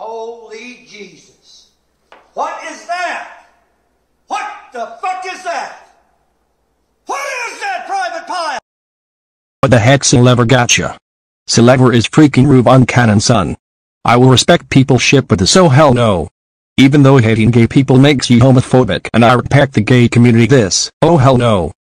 Holy Jesus. What is that? What the fuck is that? What is that, Private Pile? What the heck, Celever gotcha? Celever is freaking Ruban Cannon, son. I will respect people shit, but so hell no. Even though hating gay people makes you homophobic and I respect the gay community, this, oh hell no.